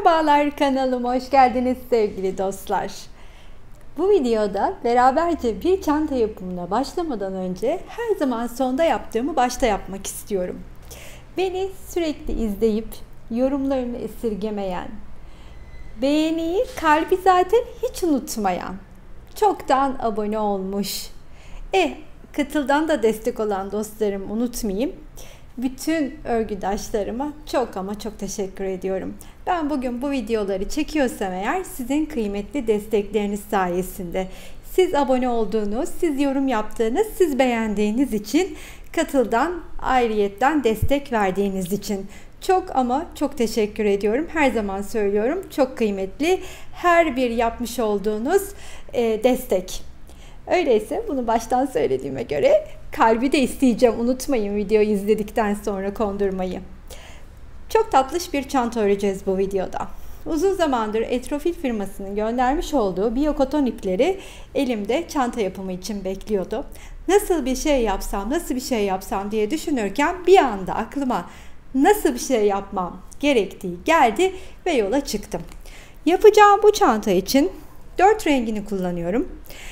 Merhabalar, kanalıma hoş geldiniz sevgili dostlar. Bu videoda beraberce bir çanta yapımına başlamadan önce her zaman sonda yaptığımı başta yapmak istiyorum. Beni sürekli izleyip yorumlarımı esirgemeyen, beğeniyi, kalbi zaten hiç unutmayan, çoktan abone olmuş, Katıl'dan da destek olan dostlarım unutmayayım. Bütün örgüdaşlarıma çok ama çok teşekkür ediyorum. Ben bugün bu videoları çekiyorsam eğer sizin kıymetli destekleriniz sayesinde. Siz abone olduğunuz, siz yorum yaptığınız, siz beğendiğiniz için, Katıl'dan ayrıyetten destek verdiğiniz için çok ama çok teşekkür ediyorum. Her zaman söylüyorum, çok kıymetli her bir yapmış olduğunuz destek. Öyleyse bunu baştan söylediğime göre kalbi de isteyeceğim. Unutmayın videoyu izledikten sonra kondurmayı. Çok tatlış bir çanta öreceğiz bu videoda. Uzun zamandır Etrofil firmasının göndermiş olduğu biyokoton ipleri elimde çanta yapımı için bekliyordu. Nasıl bir şey yapsam diye düşünürken bir anda aklıma nasıl bir şey yapmam gerektiği geldi ve yola çıktım. Yapacağım bu çanta için 4 rengini kullanıyorum.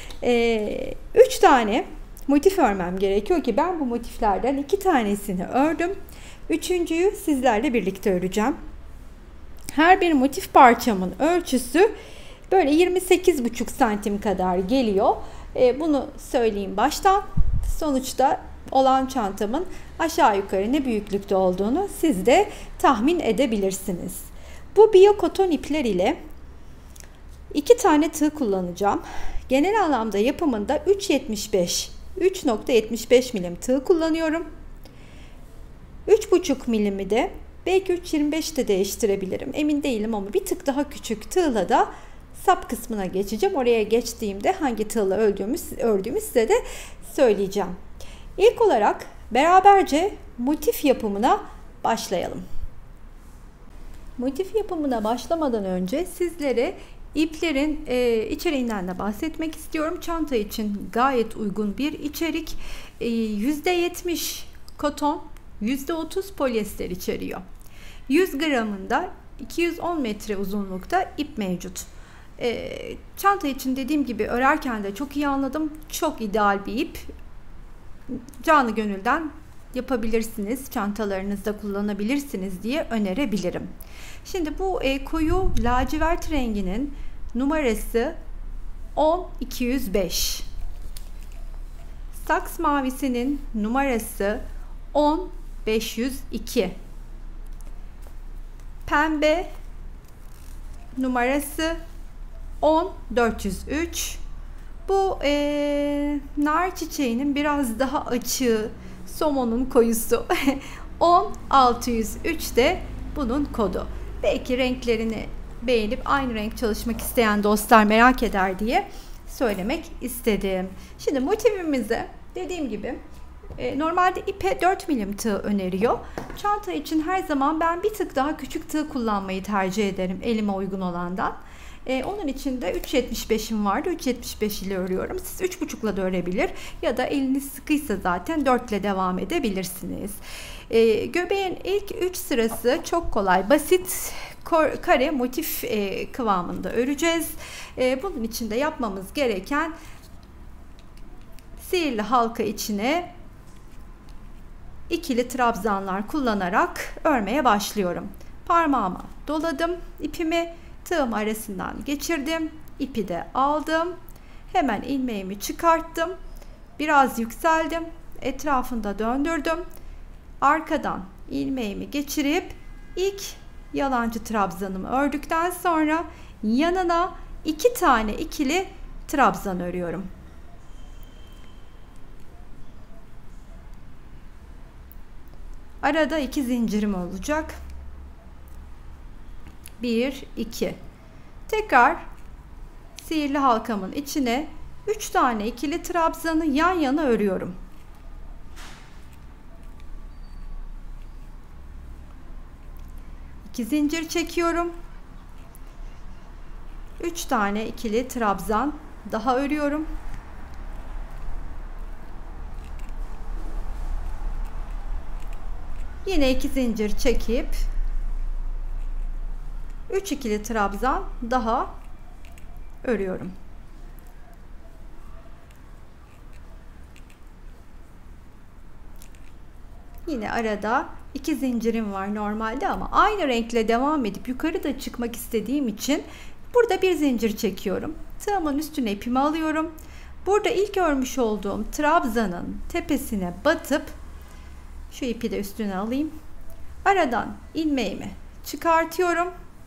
3 tane motif örmem gerekiyor ki ben bu motiflerden 2 tanesini ördüm. Üçüncüyü sizlerle birlikte öreceğim. Her bir motif parçamın ölçüsü böyle 28,5 santim kadar geliyor. Bunu söyleyeyim baştan. Sonuçta olan çantamın aşağı yukarı ne büyüklükte olduğunu siz de tahmin edebilirsiniz. Bu biyokoton ipler ile 2 tane tığ kullanacağım. Genel anlamda yapımında 3.75 milim tığ kullanıyorum. 3.5 milimi de belki 3.25 de değiştirebilirim. Emin değilim ama bir tık daha küçük tığla da sap kısmına geçeceğim. Oraya geçtiğimde hangi tığla ördüğümü size de söyleyeceğim. İlk olarak beraberce motif yapımına başlayalım. Motif yapımına başlamadan önce sizlere İplerin içeriğinden de bahsetmek istiyorum. Çanta için gayet uygun bir içerik. %70 koton, %30 polyester içeriyor. 100 gramında 210 metre uzunlukta ip mevcut. Çanta için dediğim gibi örerken de çok iyi anladım. Çok ideal bir ip. Canı gönülden yapabilirsiniz. Çantalarınızda kullanabilirsiniz diye önerebilirim. Şimdi bu koyu lacivert renginin numarası 10-205. Saks mavisinin numarası 10-502. Pembe numarası 10-403. Bu nar çiçeğinin biraz daha açığı, somonun koyusu 10-603 de bunun kodu. Belki renklerini beğenip aynı renk çalışmak isteyen dostlar merak eder diye söylemek istedim. Şimdi motifimize dediğim gibi normalde ipe 4 milim tığ öneriyor. Çanta için her zaman ben bir tık daha küçük tığ kullanmayı tercih ederim elime uygun olandan. Onun için de 3.75'im vardı. 3.75 ile örüyorum. Siz 3.5 ile de örebilir ya da eliniz sıkıysa zaten 4 ile devam edebilirsiniz. Göbeğin ilk 3 sırası çok kolay, basit kare motif kıvamında öreceğiz. Bunun için de yapmamız gereken sihirli halka içine ikili trabzanlar kullanarak örmeye başlıyorum. Parmağıma doladım ipimi. Tığım arasından geçirdim. İpi de aldım. Hemen ilmeğimi çıkarttım. Biraz yükseldim. Etrafında döndürdüm. Arkadan ilmeğimi geçirip ilk yalancı trabzanımı ördükten sonra yanına 2 tane ikili trabzan örüyorum. Arada 2 zincirim olacak. 1 2. Tekrar sihirli halkamın içine 3 tane ikili trabzanı yan yana örüyorum. İki zincir çekiyorum. 3 tane ikili trabzan daha örüyorum. Yine 2 zincir çekip 3 ikili trabzan daha örüyorum. Yine arada 2 zincirim var normalde ama aynı renkle devam edip yukarıda çıkmak istediğim için burada bir zincir çekiyorum. Tığımın üstüne ipimi alıyorum. Burada ilk örmüş olduğum trabzanın tepesine batıp şu ipi de üstüne alayım. Aradan ilmeğimi çıkartıyorum.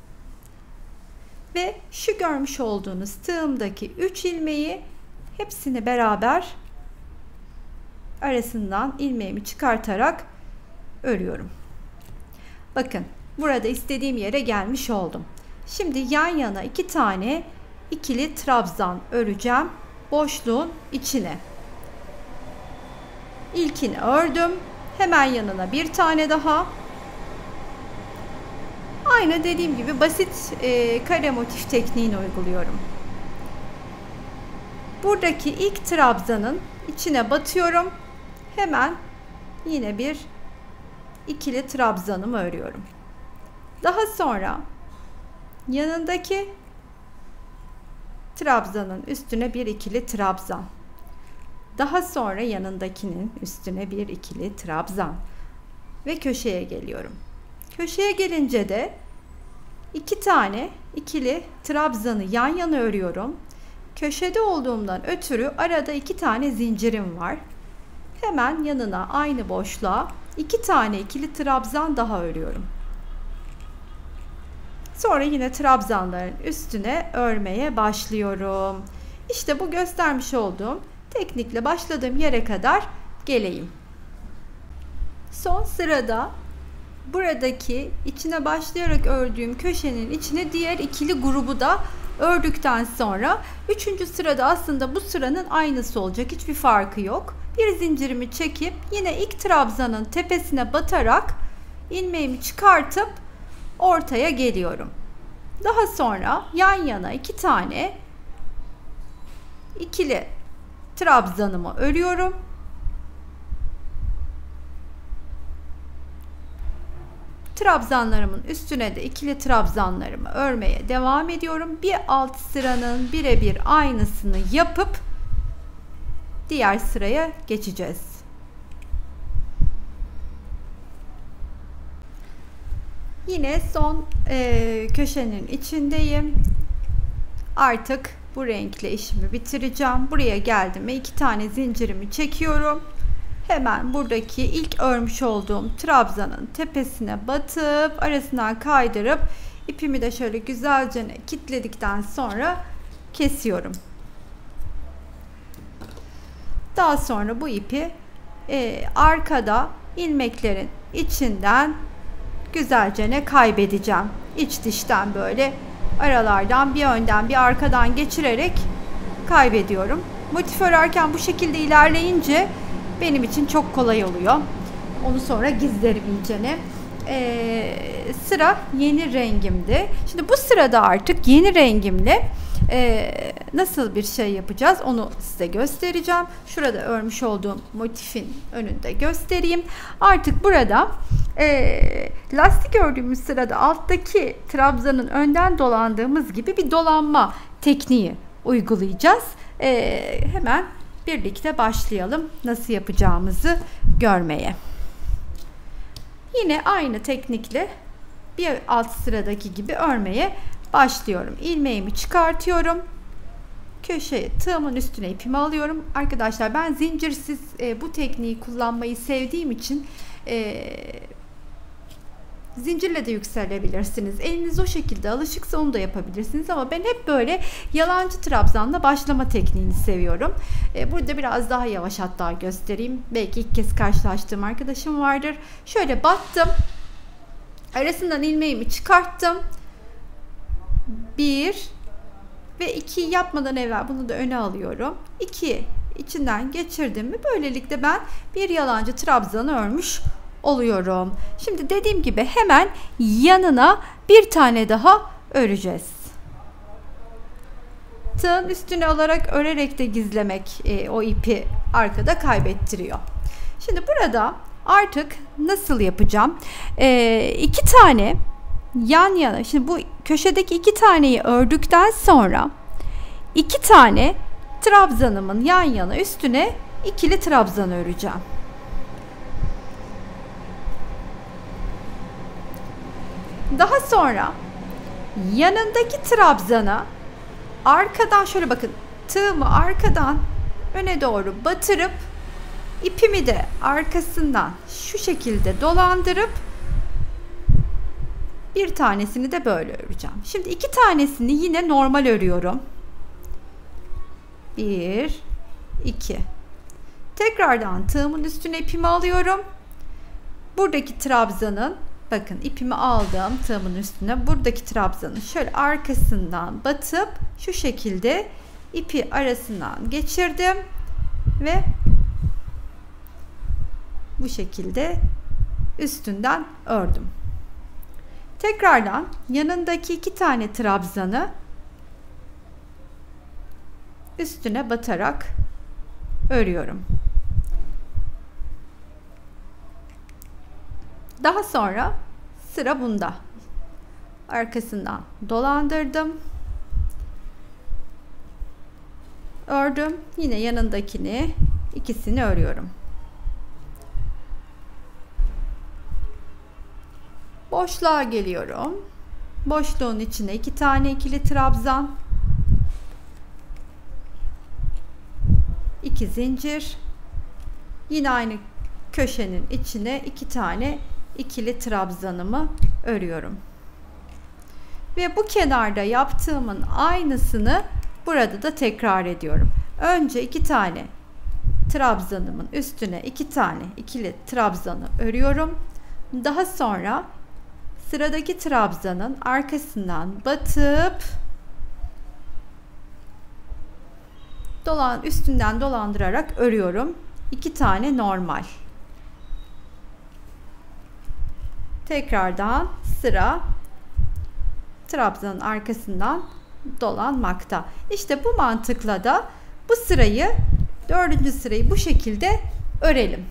Ve şu görmüş olduğunuz tığımdaki 3 ilmeği hepsini beraber arasından ilmeğimi çıkartarak örüyorum. Bakın burada istediğim yere gelmiş oldum. Şimdi yan yana 2 tane ikili trabzan öreceğim boşluğun içine. İlkini ördüm. Hemen yanına bir tane daha. Aynı dediğim gibi basit kare motif tekniğini uyguluyorum. Buradaki ilk trabzanın içine batıyorum. Hemen yine bir ikili trabzanımı örüyorum. Daha sonra yanındaki trabzanın üstüne bir ikili trabzan. Daha sonra yanındakinin üstüne bir ikili trabzan ve köşeye geliyorum. Köşeye gelince de 2 tane ikili trabzanı yan yana örüyorum. Köşede olduğumdan ötürü arada 2 tane zincirim var. Hemen yanına aynı boşluğa 2 tane ikili trabzan daha örüyorum. Sonra yine trabzanların üstüne örmeye başlıyorum. İşte bu göstermiş olduğum teknikle başladığım yere kadar geleyim. Son sırada buradaki içine başlayarak ördüğüm köşenin içine diğer ikili grubu da ördükten sonra 3. sırada aslında bu sıranın aynısı olacak. Hiçbir farkı yok. Bir zincirimi çekip yine ilk trabzanın tepesine batarak ilmeğimi çıkartıp ortaya geliyorum. Daha sonra yan yana 2 tane ikili trabzanımı örüyorum. Trabzanlarımın üstüne de ikili trabzanlarımı örmeye devam ediyorum. Bir alt sıranın birebir aynısını yapıp diğer sıraya geçeceğiz. Yine son köşenin içindeyim. Artık bu renkle işimi bitireceğim. Buraya geldim ve 2 tane zincirimi çekiyorum. Hemen buradaki ilk örmüş olduğum trabzanın tepesine batıp arasından kaydırıp ipimi de şöyle güzelce kilitledikten sonra kesiyorum. Daha sonra bu ipi arkada ilmeklerin içinden güzelce kaybedeceğim. İç dıştan böyle aralardan bir önden bir arkadan geçirerek kaybediyorum. Motif örerken bu şekilde ilerleyince benim için çok kolay oluyor. Onu sonra gizlerim iyicene. Sıra yeni rengimdi. Şimdi bu sırada artık yeni rengimle nasıl bir şey yapacağız onu size göstereceğim. Şurada örmüş olduğum motifin önünde göstereyim. Artık burada lastik ördüğümüz sırada alttaki trabzanın önden dolandığımız gibi bir dolanma tekniği uygulayacağız. Hemen birlikte başlayalım nasıl yapacağımızı görmeye. Yine aynı teknikle bir alt sıradaki gibi örmeye başlıyorum. İlmeğimi çıkartıyorum. Köşeye tığımın üstüne ipimi alıyorum. Arkadaşlar ben zincirsiz bu tekniği kullanmayı sevdiğim için zincirle de yükselebilirsiniz. Eliniz o şekilde alışıksa onu da yapabilirsiniz ama ben hep böyle yalancı trabzanla başlama tekniğini seviyorum. Burada biraz daha yavaş hatta göstereyim. Belki ilk kez karşılaştığım arkadaşım vardır. Şöyle battım. Arasından ilmeğimi çıkarttım. 1 ve 2 yapmadan evvel bunu da öne alıyorum. 2 içinden geçirdim mi böylelikle ben bir yalancı trabzanı örmüş oluyorum. Şimdi dediğim gibi hemen yanına bir tane daha öreceğiz. Tığın üstüne alarak örerek de gizlemek o ipi arkada kaybettiriyor. Şimdi burada artık nasıl yapacağım? 2 tane yan yana. Şimdi bu köşedeki 2 taneyi ördükten sonra 2 tane trabzanımın yan yana üstüne ikili trabzan öreceğim. Daha sonra yanındaki trabzana arkadan şöyle bakın, tığımı arkadan öne doğru batırıp ipimi de arkasından şu şekilde dolandırıp bir tanesini de böyle öreceğim. Şimdi 2 tanesini yine normal örüyorum. 1 2. Tekrardan tığımın üstüne ipimi alıyorum. Buradaki trabzanın, bakın ipimi aldım tığımın üstüne, buradaki trabzanın şöyle arkasından batıp şu şekilde ipi arasından geçirdim ve bu şekilde üstünden ördüm. Tekrardan yanındaki 2 tane trabzanı üstüne batarak örüyorum. Daha sonra sıra bunda. Arkasından dolandırdım. Ördüm. Yine yanındakini, ikisini örüyorum. Boşluğa geliyorum. Boşluğun içine 2 tane ikili trabzan, 2 zincir, yine aynı köşenin içine 2 tane ikili trabzanımı örüyorum. Ve bu kenarda yaptığımın aynısını burada da tekrar ediyorum. Önce 2 tane trabzanımın üstüne 2 tane ikili trabzanı örüyorum. Daha sonra sıradaki trabzanın arkasından batıp üstünden dolandırarak örüyorum. 2 tane normal. Tekrardan sıra trabzanın arkasından dolanmakta. İşte bu mantıkla da bu sırayı, 4. sırayı bu şekilde örelim.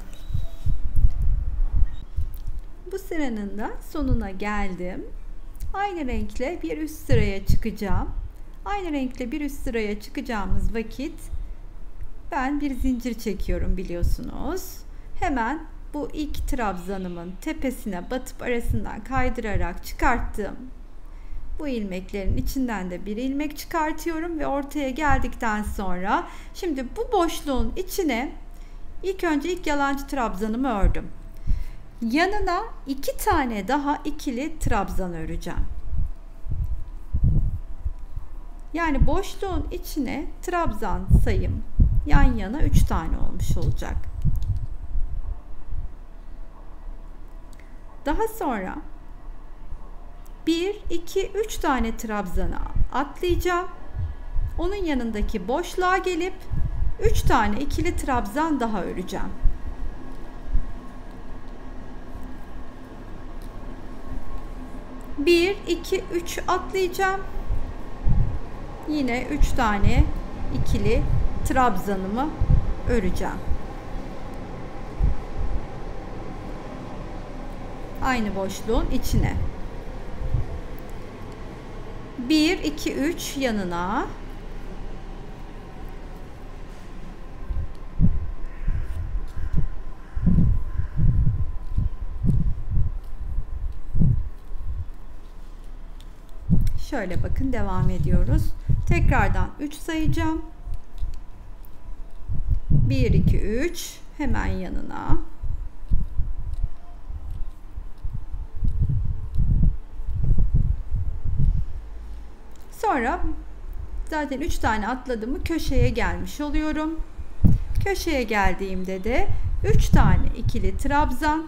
Bu sıranın da sonuna geldim. Aynı renkle bir üst sıraya çıkacağım. Aynı renkle bir üst sıraya çıkacağımız vakit ben bir zincir çekiyorum biliyorsunuz. Hemen bu ilk trabzanımın tepesine batıp arasından kaydırarak çıkarttığım bu ilmeklerin içinden de bir ilmek çıkartıyorum ve ortaya geldikten sonra şimdi bu boşluğun içine ilk önce ilk yalancı trabzanımı ördüm. Yanına 2 tane daha ikili trabzan öreceğim. Yani boşluğun içine trabzan sayım yan yana 3 tane olmuş olacak. Daha sonra 1, 2, 3 tane trabzanı atlayacağım. Onun yanındaki boşluğa gelip 3 tane ikili trabzan daha öreceğim. Bir, iki, üç atlayacağım. Yine 3 tane ikili trabzanımı öreceğim. Aynı boşluğun içine. 1, 2, 3 yanına. Şöyle bakın, devam ediyoruz. Tekrardan 3 sayacağım. 1, 2, 3 hemen yanına. Sonra zaten 3 tane atladığımı köşeye gelmiş oluyorum. Köşeye geldiğimde de 3 tane ikili trabzan,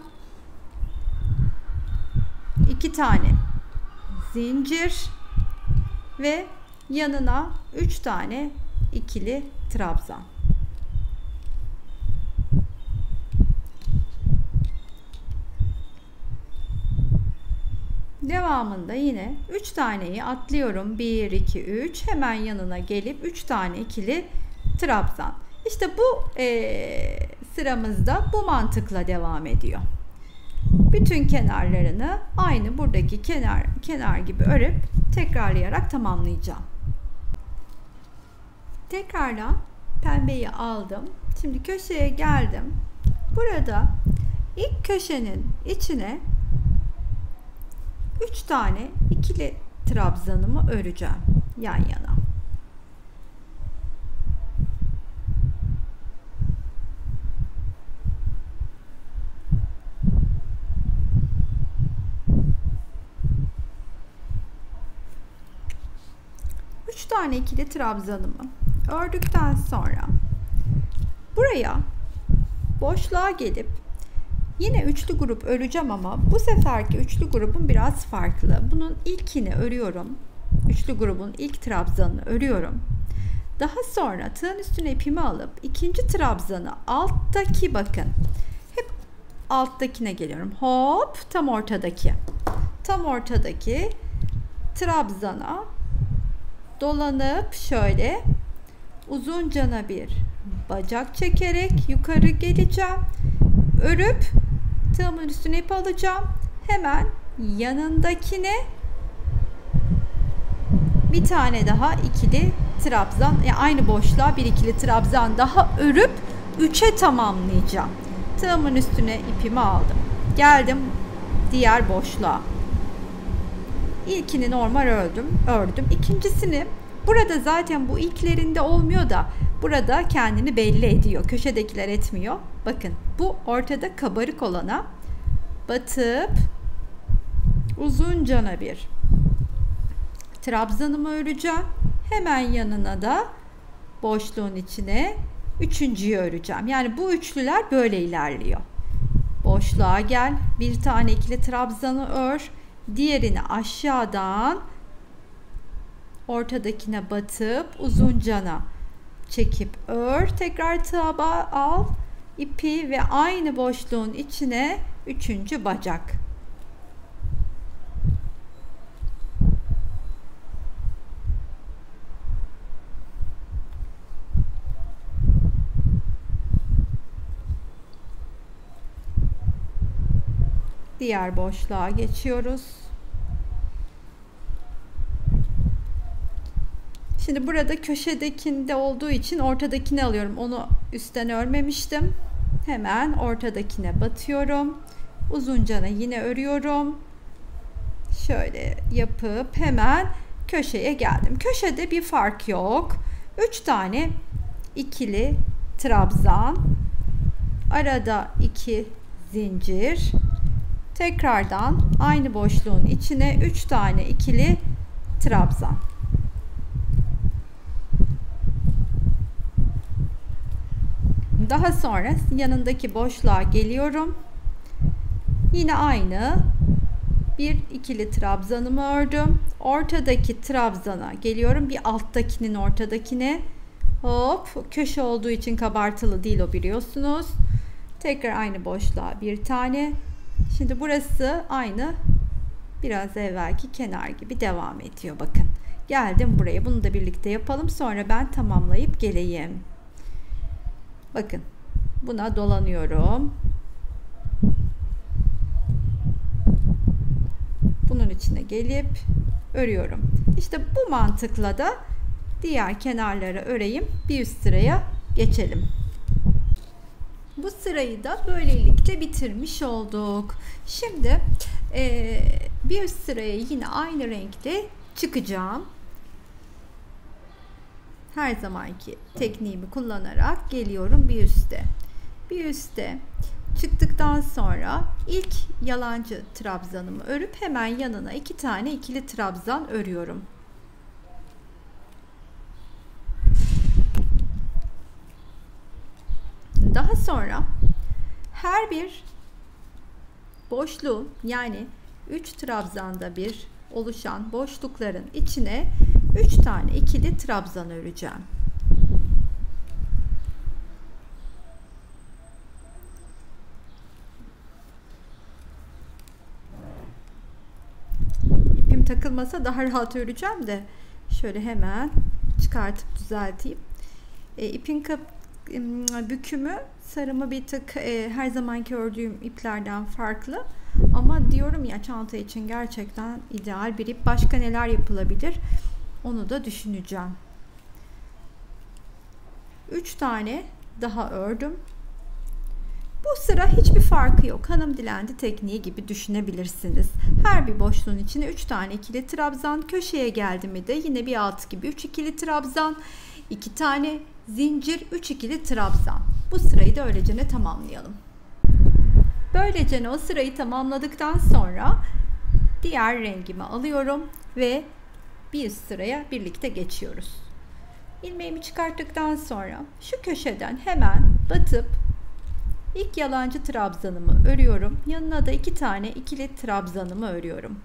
2 tane zincir ve yanına 3 tane ikili trabzan. Devamında yine 3 taneyi atlıyorum. 1, 2, 3 hemen yanına gelip 3 tane ikili trabzan. İşte bu sıramızda bu mantıkla devam ediyor. Bütün kenarlarını aynı buradaki kenar gibi örüp tekrarlayarak tamamlayacağım. Tekrardan pembeyi aldım. Şimdi köşeye geldim. Burada ilk köşenin içine 3 tane ikili trabzanımı öreceğim yan yana. Üç tane ikili trabzanımı ördükten sonra buraya boşluğa gelip yine üçlü grup öreceğim ama bu seferki üçlü grubum biraz farklı. Bunun ilkini örüyorum. Üçlü grubun ilk trabzanını örüyorum. Daha sonra tığın üstüne ipimi alıp ikinci trabzanı alttaki, bakın hep alttakine geliyorum. Hop, tam ortadaki. Tam ortadaki trabzana dolanıp şöyle uzuncana bir bacak çekerek yukarı geleceğim. Örüp tığımın üstüne ip alacağım. Hemen yanındakine bir tane daha ikili trabzan, yani aynı boşluğa bir ikili trabzan daha örüp 3'e tamamlayacağım. Tığımın üstüne ipimi aldım. Geldim diğer boşluğa. İlkini normal ördüm. İkincisini burada zaten bu ilklerinde olmuyor da burada kendini belli ediyor. Köşedekiler etmiyor. Bakın bu ortada kabarık olana batıp uzuncana bir trabzanımı öreceğim. Hemen yanına da boşluğun içine üçüncüyü öreceğim. Yani bu üçlüler böyle ilerliyor. Boşluğa gel, bir tane ikili trabzanı ör, diğerini aşağıdan ortadakine batıp uzuncana çekip ör, tekrar tığa al ipi ve aynı boşluğun içine üçüncü bacak. Diğer boşluğa geçiyoruz. Şimdi burada köşedekinde olduğu için ortadakini alıyorum. Onu üstten örmemiştim. Hemen ortadakine batıyorum. Uzuncana yine örüyorum. Şöyle yapıp hemen köşeye geldim. Köşede bir fark yok. 3 tane ikili trabzan. Arada 2 zincir. Tekrardan aynı boşluğun içine 3 tane ikili trabzan. Daha sonra yanındaki boşluğa geliyorum. Yine aynı bir ikili trabzanımı ördüm. Ortadaki trabzana geliyorum. Bir alttakinin ortadakine. Hop, köşe olduğu için kabartılı değil o, biliyorsunuz. Tekrar aynı boşluğa bir tane. Şimdi burası aynı biraz evvelki kenar gibi devam ediyor. Bakın geldim buraya, bunu da birlikte yapalım, sonra ben tamamlayıp geleyim. Bakın buna dolanıyorum, bunun içine gelip örüyorum. İşte bu mantıkla da diğer kenarları öreyim, bir üst sıraya geçelim. Bu sırayı da böylelikle bitirmiş olduk. Şimdi bir üst sıraya yine aynı renkte çıkacağım. Her zamanki tekniğimi kullanarak geliyorum bir üste. Bir üste çıktıktan sonra ilk yalancı trabzanımı örüp hemen yanına 2 tane ikili trabzan örüyorum. Daha sonra her bir boşluğun, yani 3 trabzanda bir oluşan boşlukların içine 3 tane ikili trabzan öreceğim. İpim takılmasa daha rahat öreceğim de şöyle hemen çıkartıp düzelteyim. İpin bükümü sarımı bir tık her zamanki ördüğüm iplerden farklı. Ama diyorum ya, çanta için gerçekten ideal bir ip. Başka neler yapılabilir onu da düşüneceğim. 3 tane daha ördüm. Bu sıra hiçbir farkı yok. Hanım dilendi tekniği gibi düşünebilirsiniz. Her bir boşluğun içine 3 tane ikili trabzan, köşeye geldi mi de yine bir alt gibi 3 ikili trabzan, 2 tane zincir, 3 ikili trabzan. Bu sırayı da öylece tamamlayalım. Böylece o sırayı tamamladıktan sonra diğer rengimi alıyorum ve bir sıraya birlikte geçiyoruz. İlmeğimi çıkarttıktan sonra şu köşeden hemen batıp ilk yalancı trabzanımı örüyorum. Yanına da 2 tane ikili trabzanımı örüyorum.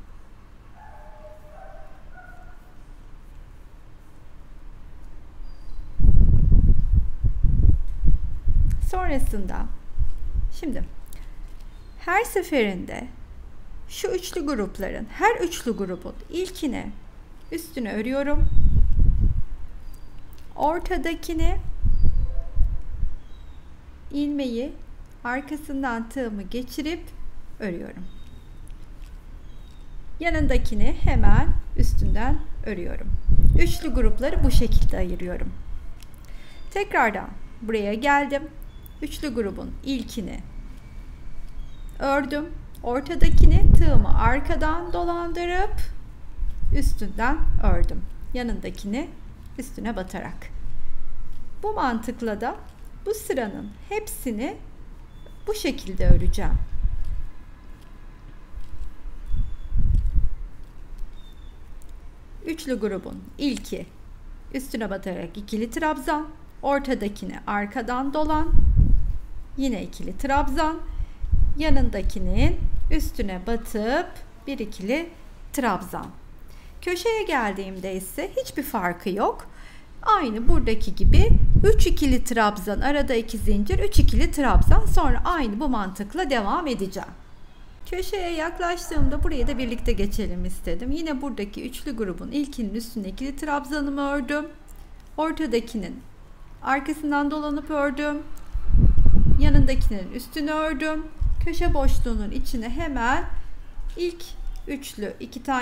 Sonrasında şimdi her seferinde şu üçlü grupların, her üçlü grubun ilkini üstüne örüyorum. Ortadakini ilmeği arkasından tığımı geçirip örüyorum. Yanındakini hemen üstünden örüyorum. Üçlü grupları bu şekilde ayırıyorum. Tekrardan buraya geldim. Üçlü grubun ilkini ördüm. Ortadakini tığımı arkadan dolandırıp üstünden ördüm. Yanındakini üstüne batarak. Bu mantıkla da bu sıranın hepsini bu şekilde öreceğim. Üçlü grubun ilki üstüne batarak ikili trabzan, ortadakini arkadan dolan, yine ikili trabzan, yanındakinin üstüne batıp bir ikili trabzan. Köşeye geldiğimde ise hiçbir farkı yok. Aynı buradaki gibi 3 ikili trabzan, arada 2 zincir, 3 ikili trabzan, sonra aynı bu mantıkla devam edeceğim. Köşeye yaklaştığımda buraya da birlikte geçelim istedim. Yine buradaki üçlü grubun ilkinin üstüne ikili trabzanımı ördüm. Ortadakinin arkasından dolanıp ördüm. Yanındakinin üstünü ördüm. Köşe boşluğunun içine hemen ilk üçlü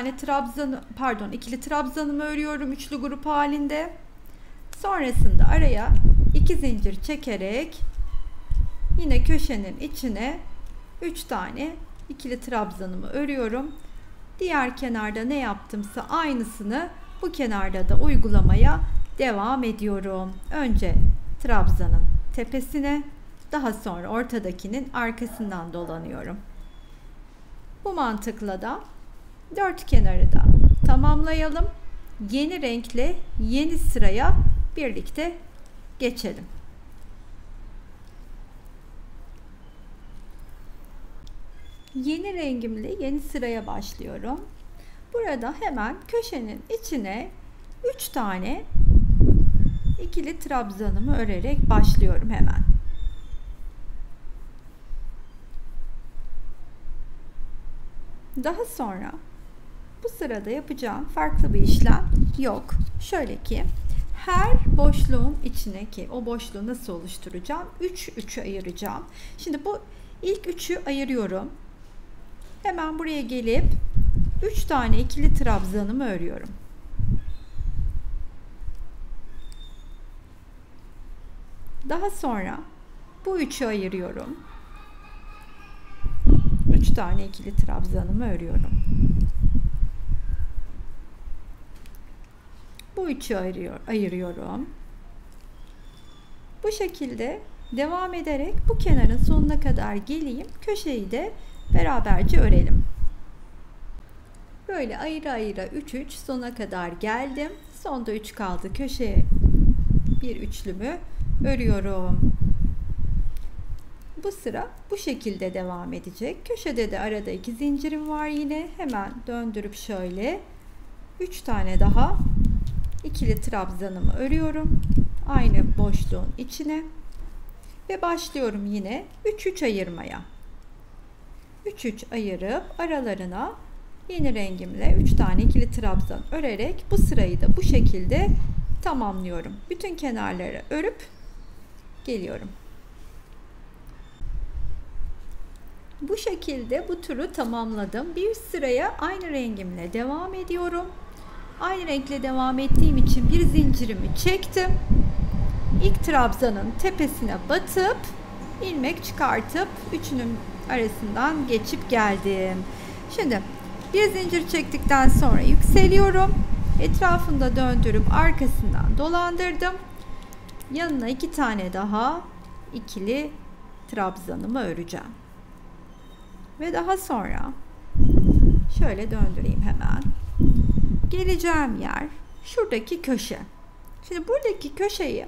ikili trabzanımı örüyorum üçlü grup halinde. Sonrasında araya 2 zincir çekerek yine köşenin içine 3 tane ikili trabzanımı örüyorum. Diğer kenarda ne yaptımsa aynısını bu kenarda da uygulamaya devam ediyorum. Önce trabzanın tepesine, daha sonra ortadakinin arkasından dolanıyorum. Bu mantıkla da 4 kenarı da tamamlayalım. Yeni renkle yeni sıraya birlikte geçelim. Yeni rengimle yeni sıraya başlıyorum. Burada hemen köşenin içine 3 tane ikili trabzanımı örerek başlıyorum hemen. Daha sonra bu sırada yapacağım farklı bir işlem yok. Şöyle ki her boşluğun içine, ki o boşluğu nasıl oluşturacağım? 3 ayıracağım. Şimdi bu ilk 3'ü ayırıyorum. Hemen buraya gelip 3 tane ikili trabzanımı örüyorum. Daha sonra bu 3'ü ayırıyorum. 3 tane ikili trabzanımı örüyorum. Bu 3'ü ayırıyorum. Bu şekilde devam ederek bu kenarın sonuna kadar geleyim. Köşeyi de beraberce örelim. Böyle ayrı ayrı 3 sona kadar geldim. Sonda 3 kaldı. Köşeye bir üçlümü örüyorum. Bu sıra bu şekilde devam edecek. Köşede de arada 2 zincirim var yine. Hemen döndürüp şöyle 3 tane daha ikili trabzanımı örüyorum. Aynı boşluğun içine ve başlıyorum yine 3 ayırmaya. 3 ayırıp aralarına yeni rengimle 3 tane ikili trabzan örerek bu sırayı da bu şekilde tamamlıyorum. Bütün kenarları örüp geliyorum. Bu şekilde bu turu tamamladım. Bir sıraya aynı rengimle devam ediyorum. Aynı renkle devam ettiğim için bir zincirimi çektim. İlk trabzanın tepesine batıp ilmek çıkartıp üçünün arasından geçip geldim. Şimdi bir zincir çektikten sonra yükseliyorum. Etrafında döndürüp arkasından dolandırdım. Yanına 2 tane daha ikili trabzanımı öreceğim. Ve daha sonra şöyle döndüreyim hemen. Geleceğim yer şuradaki köşe. Şimdi buradaki köşeyi,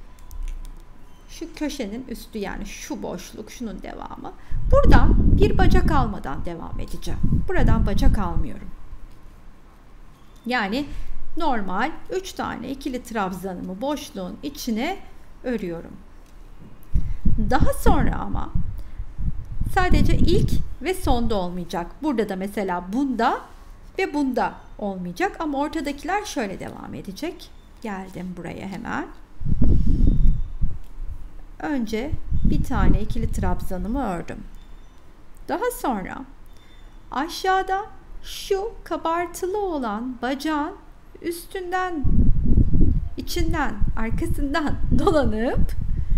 şu köşenin üstü, yani şu boşluk, şunun devamı. Buradan bir bacak almadan devam edeceğim. Buradan bacak almıyorum. Yani normal 3 tane ikili trabzanımı boşluğun içine örüyorum. Daha sonra ama sadece ilk ve sonda olmayacak. Burada da mesela bunda ve bunda olmayacak ama ortadakiler şöyle devam edecek. Geldim buraya hemen. Önce bir tane ikili trabzanımı ördüm. Daha sonra aşağıda şu kabartılı olan bacağın üstünden, içinden, arkasından dolanıp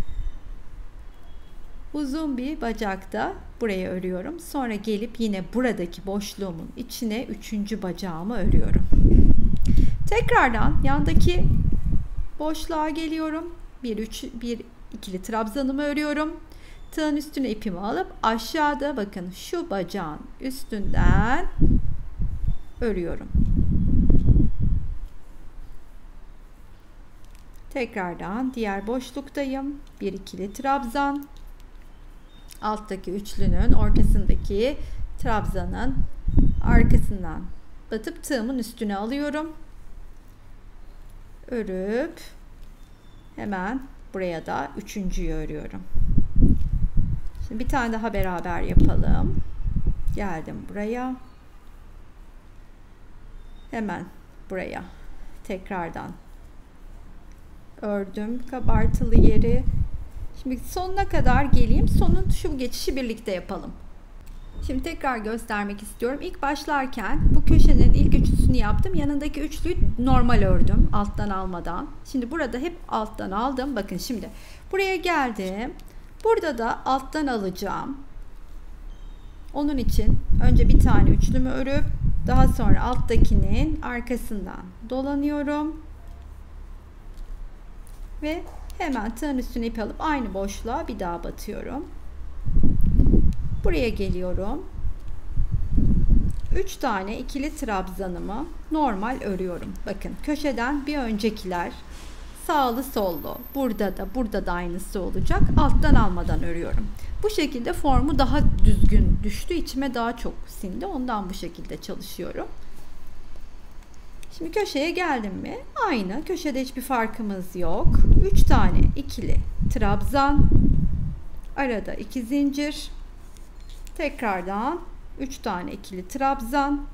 uzun bir bacakta buraya örüyorum. Sonra gelip yine buradaki boşluğumun içine 3. bacağımı örüyorum. Tekrardan yandaki boşluğa geliyorum. Bir ikili trabzanımı örüyorum. Tığın üstüne ipimi alıp aşağıda bakın şu bacağın üstünden örüyorum. Tekrardan diğer boşluktayım. Bir ikili trabzan. Alttaki üçlünün ortasındaki trabzanın arkasından batıp tığımın üstüne alıyorum. Örüp hemen buraya da 3.'yü örüyorum. Şimdi bir tane daha beraber yapalım. Geldim buraya. Hemen buraya tekrardan ördüm kabartılı yeri. Şimdi sonuna kadar geleyim. Sonun şu geçişi birlikte yapalım. Şimdi tekrar göstermek istiyorum. İlk başlarken bu köşenin ilk üçlüsünü yaptım. Yanındaki üçlüyü normal ördüm. Alttan almadan. Şimdi burada hep alttan aldım. Bakın şimdi buraya geldim. Burada da alttan alacağım. Onun için önce bir tane üçlümü örüp daha sonra alttakinin arkasından dolanıyorum. Ve hemen tığın üstüne ip alıp aynı boşluğa bir daha batıyorum. Buraya geliyorum. 3 tane ikili trabzanımı normal örüyorum. Bakın köşeden bir öncekiler sağlı sollu. Burada da aynısı olacak. Alttan almadan örüyorum. Bu şekilde formu daha düzgün düştü. İçime daha çok sindi. Ondan bu şekilde çalışıyorum. Şimdi köşeye geldim mi? Aynı. Köşede hiçbir farkımız yok. 3 tane ikili trabzan. Arada 2 zincir. Tekrardan 3 tane ikili trabzan.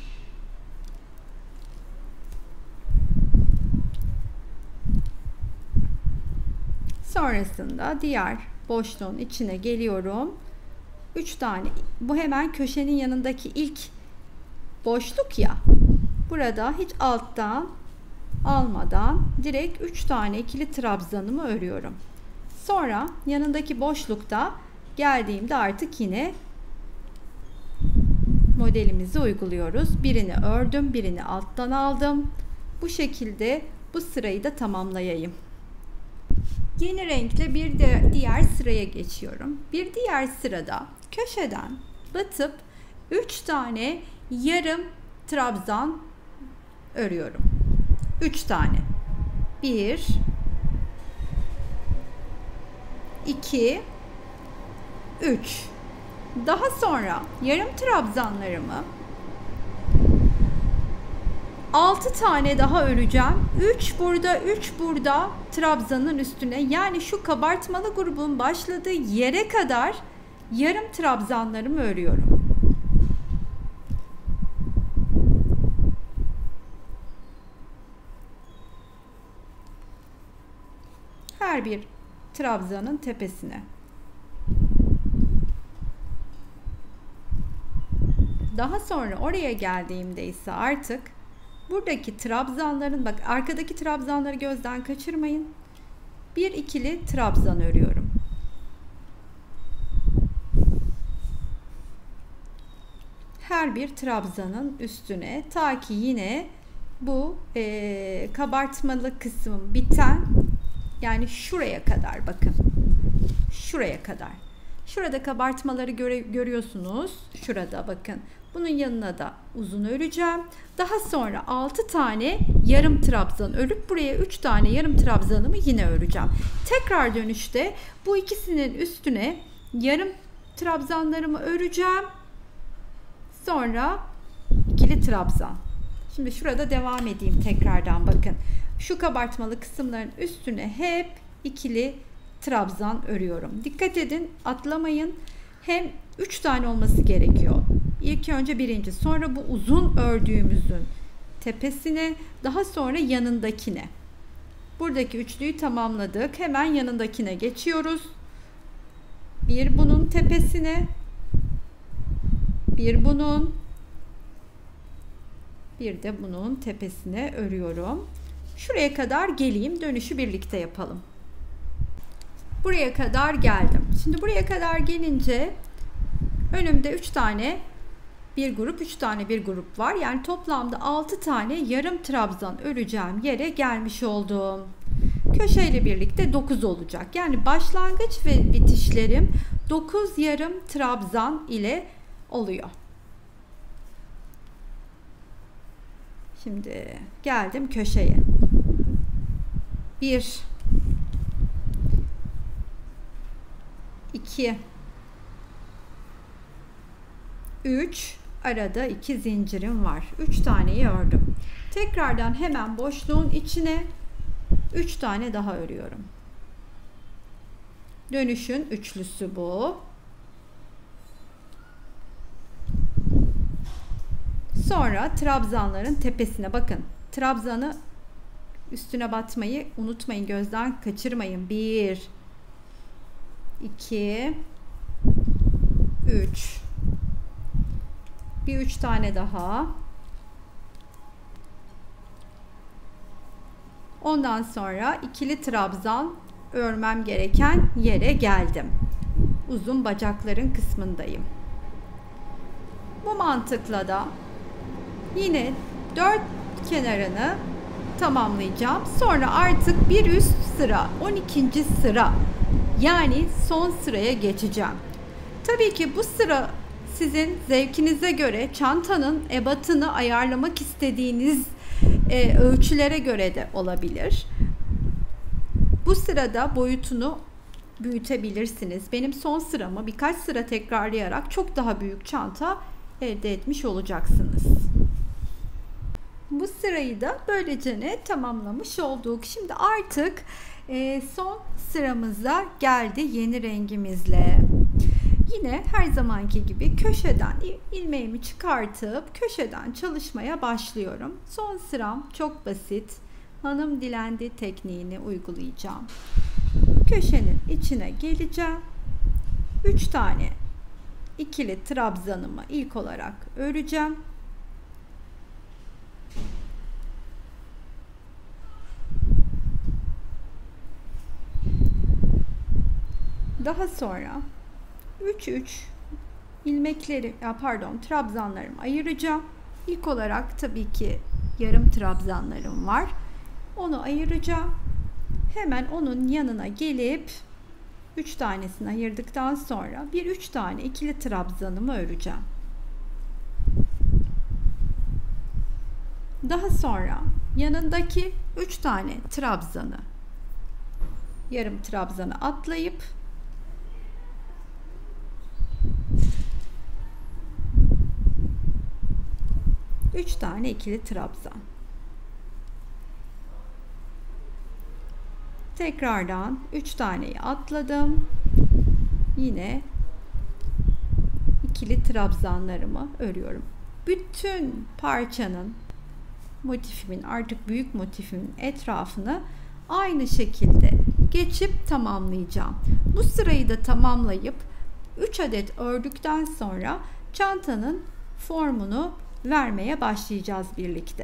Sonrasında diğer boşluğun içine geliyorum. 3 tane. Bu hemen köşenin yanındaki ilk boşluk ya. Burada hiç alttan almadan direkt 3 tane ikili trabzanımı örüyorum. Sonra yanındaki boşlukta geldiğimde artık yine modelimizi uyguluyoruz. Birini ördüm, birini alttan aldım. Bu şekilde bu sırayı da tamamlayayım. Yeni renkle bir de diğer sıraya geçiyorum. Bir diğer sırada köşeden batıp 3 tane yarım trabzan örüyorum. 3 tane. 1 2 3. Daha sonra yarım trabzanlarımı 6 tane daha öreceğim. 3 burada, 3 burada trabzanın üstüne. Yani şu kabartmalı grubun başladığı yere kadar yarım trabzanlarımı örüyorum. Her bir trabzanın tepesine. Daha sonra oraya geldiğimde ise artık buradaki trabzanların, bak arkadaki trabzanları gözden kaçırmayın. Bir ikili trabzan örüyorum. Her bir trabzanın üstüne, ta ki yine bu kabartmalı kısmım biten, yani şuraya kadar, bakın şuraya kadar. Şurada kabartmaları görüyorsunuz. Şurada bakın. Bunun yanına da uzun öreceğim. Daha sonra 6 tane yarım trabzan örüp buraya 3 tane yarım trabzanımı yine öreceğim. Tekrar dönüşte bu ikisinin üstüne yarım trabzanlarımı öreceğim. Sonra ikili trabzan. Şimdi şurada devam edeyim tekrardan, bakın. Şu kabartmalı kısımların üstüne hep ikili trabzan örüyorum. Dikkat edin, atlamayın. Hem 3 tane olması gerekiyor. İlk önce birinci, sonra bu uzun ördüğümüzün tepesine, daha sonra yanındakine. Buradaki üçlüyü tamamladık. Hemen yanındakine geçiyoruz. Bir bunun tepesine, bir bunun, bir de bunun tepesine örüyorum. Şuraya kadar geleyim, dönüşü birlikte yapalım. Buraya kadar geldim. Şimdi buraya kadar gelince önümde 3 tane bir grup, 3 tane bir grup var. Yani toplamda 6 tane yarım trabzan öreceğim yere gelmiş oldum. Köşeyle birlikte 9 olacak. Yani başlangıç ve bitişlerim 9 yarım trabzan ile oluyor. Şimdi geldim köşeye. 1 2 3, arada 2 zincirim var. 3 taneyi ördüm. Tekrardan hemen boşluğun içine 3 tane daha örüyorum. Dönüşün üçlüsü bu. Sonra trabzanların tepesine, bakın. Trabzanı üstüne batmayı unutmayın, gözden kaçırmayın. 1 2 3, bir 3 tane daha. Ondan sonra ikili trabzan örmem gereken yere geldim. Uzun bacakların kısmındayım. Bu mantıkla da yine 4 kenarını tamamlayacağım. Sonra artık bir üst sıra, 12. sıra, yani son sıraya geçeceğim. Tabii ki bu sıra sizin zevkinize göre, çantanın ebatını ayarlamak istediğiniz ölçülere göre de olabilir. Bu sırada boyutunu büyütebilirsiniz. Benim son sıramı birkaç sıra tekrarlayarak çok daha büyük çanta elde etmiş olacaksınız. Bu sırayı da böylece tamamlamış olduk. Şimdi artık son sıramıza geldi yeni rengimizle. Yine her zamanki gibi köşeden ilmeğimi çıkartıp köşeden çalışmaya başlıyorum. Son sıram çok basit. Hanım dilendi tekniğini uygulayacağım. Köşenin içine geleceğim. 3 tane ikili trabzanımı ilk olarak öreceğim. Daha sonra 3 ilmekleri, trabzanlarımı ayıracağım. İlk olarak tabii ki yarım trabzanlarım var. Onu ayıracağım. Hemen onun yanına gelip 3 tanesini ayırdıktan sonra 3 tane ikili trabzanımı öreceğim. Daha sonra yanındaki 3 tane trabzanı, yarım trabzanı atlayıp üç tane ikili trabzan. Tekrardan 3 taneyi atladım. Yine ikili trabzanlarımı örüyorum. Bütün parçanın, motifimin, artık büyük motifimin etrafını aynı şekilde geçip tamamlayacağım. Bu sırayı da tamamlayıp 3 adet ördükten sonra çantanın formunu vermeye başlayacağız birlikte.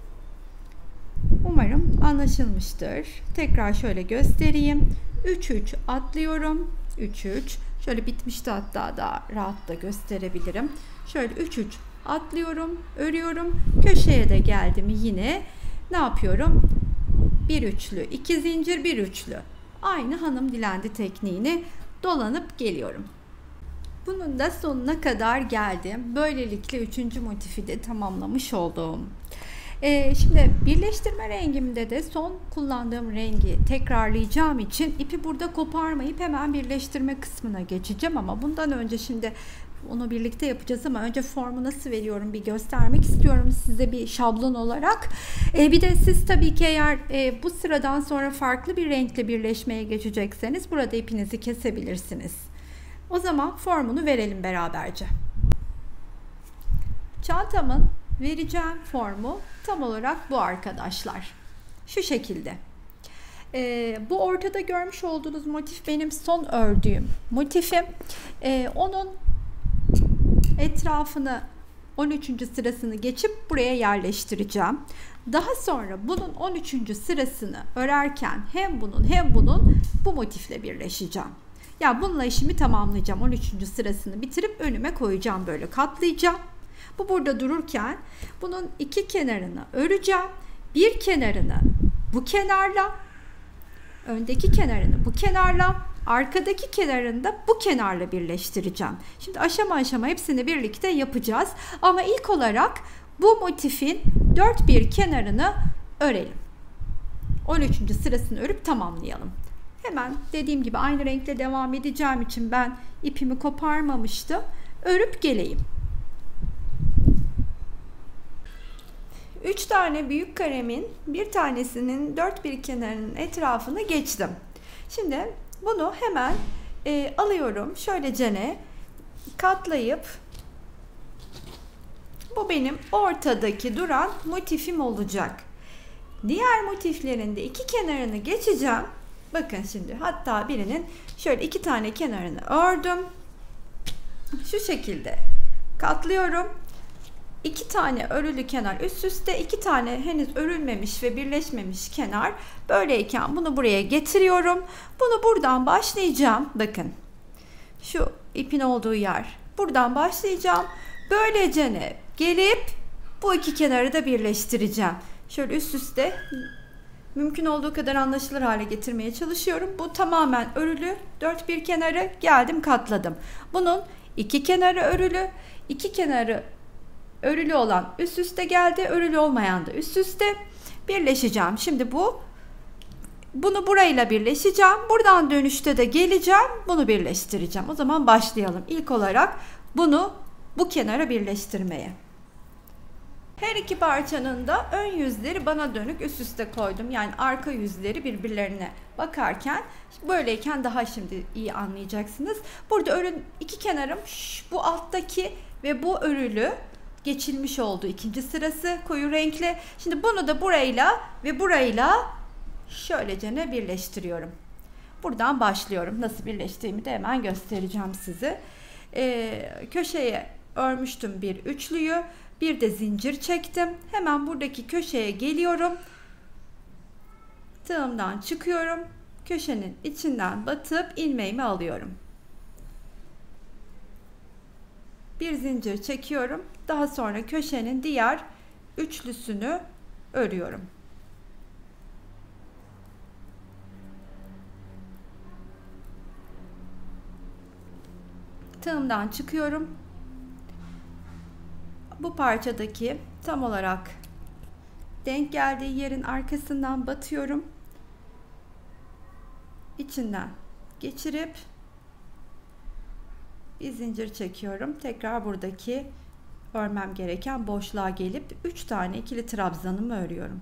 Umarım anlaşılmıştır. Tekrar şöyle göstereyim. 3-3 atlıyorum. 3-3. Şöyle bitmişti, hatta daha rahat da gösterebilirim. Şöyle 3-3 atlıyorum, örüyorum. Köşeye de geldim yine. Ne yapıyorum? Bir üçlü, 2 zincir, bir üçlü. Aynı hanım dilendi tekniğini dolanıp geliyorum. Bunun da sonuna kadar geldim. Böylelikle 3. motifi de tamamlamış oldum. Şimdi birleştirme rengimde de son kullandığım rengi tekrarlayacağım için ipi burada koparmayıp hemen birleştirme kısmına geçeceğim, ama bundan önce şimdi onu birlikte yapacağız, ama önce formu nasıl veriyorum bir göstermek istiyorum size bir şablon olarak. Bir de siz tabii ki eğer bu sıradan sonra farklı bir renkle birleşmeye geçecekseniz burada ipinizi kesebilirsiniz. O zaman formunu verelim beraberce. Çantamın vereceğim formu tam olarak bu arkadaşlar. Şu şekilde. Bu ortada görmüş olduğunuz motif benim son ördüğüm motifim. Onun etrafını 13. sırasını geçip buraya yerleştireceğim. Daha sonra bunun 13. sırasını örerken hem bunun hem bunun bu motifle birleşeceğim. Ya bununla işimi tamamlayacağım. 13. sırasını bitirip önüme koyacağım, böyle katlayacağım. Bu burada dururken bunun iki kenarını öreceğim. Bir kenarını bu kenarla, öndeki kenarını bu kenarla, arkadaki kenarını da bu kenarla birleştireceğim. Şimdi aşama aşama hepsini birlikte yapacağız. Ama ilk olarak bu motifin dört bir kenarını örelim. 13. sırasını örüp tamamlayalım. Hemen dediğim gibi aynı renkle devam edeceğim için ben ipimi koparmamıştım. Örüp geleyim. 3 tane büyük karemin bir tanesinin dört bir kenarının etrafını geçtim. Şimdi bunu hemen alıyorum. Şöylecene katlayıp bu benim ortadaki duran motifim olacak. Diğer motiflerin de iki kenarını geçeceğim. Bakın şimdi, hatta birinin şöyle iki tane kenarını ördüm. Şu şekilde katlıyorum. İki tane örülü kenar üst üste, iki tane henüz örülmemiş ve birleşmemiş kenar. Böyleyken bunu buraya getiriyorum. Bunu buradan başlayacağım. Bakın şu ipin olduğu yer. Buradan başlayacağım. Böylece gelip bu iki kenarı da birleştireceğim. Şöyle üst üste mümkün olduğu kadar anlaşılır hale getirmeye çalışıyorum. Bu tamamen örülü. Dört bir kenarı geldim katladım. Bunun iki kenarı örülü, iki kenarı örülü olan üst üste geldi, örülü olmayan da üst üste birleşeceğim. Şimdi bunu burayla birleşeceğim. Buradan dönüşte de geleceğim, bunu birleştireceğim. O zaman başlayalım. İlk olarak bunu bu kenara birleştirmeye. Her iki parçanın da ön yüzleri bana dönük üst üste koydum. Yani arka yüzleri birbirlerine bakarken, böyleyken daha şimdi iyi anlayacaksınız. Burada iki kenarım bu alttaki ve bu örülü geçilmiş olduğu ikinci sırası koyu renkli. Şimdi bunu da burayla ve burayla şöylecene birleştiriyorum. Buradan başlıyorum. Nasıl birleştiğimi de hemen göstereceğim size. Köşeye örmüştüm bir üçlüyü. Bir de zincir çektim. Hemen buradaki köşeye geliyorum. Tığımdan çıkıyorum. Köşenin içinden batıp ilmeğimi alıyorum. Bir zincir çekiyorum. Daha sonra köşenin diğer üçlüsünü örüyorum. Tığımdan çıkıyorum. Bu parçadaki tam olarak denk geldiği yerin arkasından batıyorum. İçinden geçirip bir zincir çekiyorum. Tekrar buradaki örmem gereken boşluğa gelip 3 tane ikili trabzanımı örüyorum.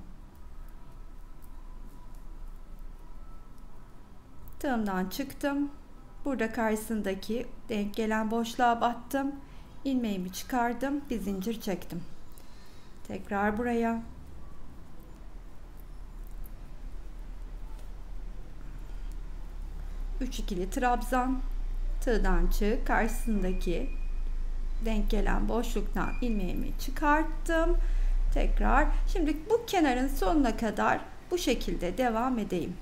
Tığımdan çıktım. Burada karşısındaki denk gelen boşluğa battım. İlmeğimi çıkardım. Bir zincir çektim. Tekrar buraya. Üç ikili trabzan. Tığdan çık. Karşısındaki denk gelen boşluktan ilmeğimi çıkarttım. Tekrar. Şimdi bu kenarın sonuna kadar bu şekilde devam edeyim.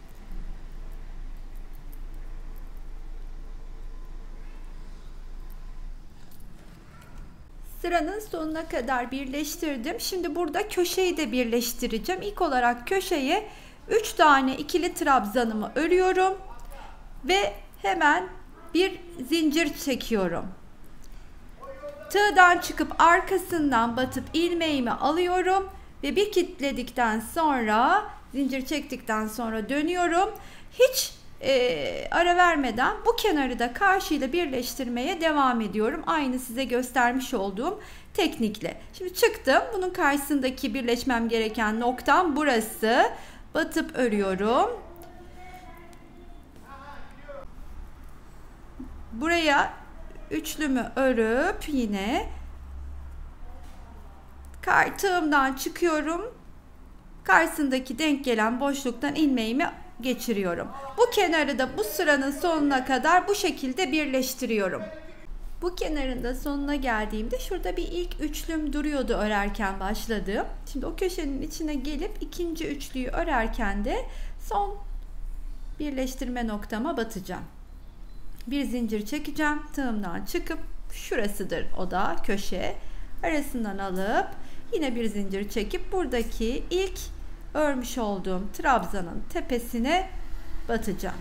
Sıranın sonuna kadar birleştirdim. Şimdi burada köşeyi de birleştireceğim. İlk olarak köşeye 3 tane ikili trabzanımı örüyorum ve hemen bir zincir çekiyorum. Tığdan çıkıp arkasından batıp ilmeğimi alıyorum ve bir kilitledikten sonra, zincir çektikten sonra dönüyorum. Hiç ara vermeden bu kenarı da karşıyla birleştirmeye devam ediyorum. Aynı size göstermiş olduğum teknikle. Şimdi çıktım. Bunun karşısındaki birleşmem gereken noktam burası. Batıp örüyorum. Buraya üçlümü örüp yine tığımdan çıkıyorum. Karşısındaki denk gelen boşluktan ilmeğimi geçiriyorum. Bu kenarı da bu sıranın sonuna kadar bu şekilde birleştiriyorum. Bu kenarın da sonuna geldiğimde şurada bir ilk üçlüm duruyordu örerken başladığım. Şimdi o köşenin içine gelip ikinci üçlüyü örerken de son birleştirme noktama batacağım. Bir zincir çekeceğim. Tığımdan çıkıp şurasıdır o da köşe. Arasından alıp yine bir zincir çekip buradaki ilk örmüş olduğum trabzanın tepesine batacağım.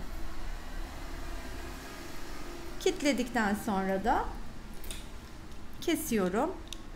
Kilitledikten sonra da kesiyorum.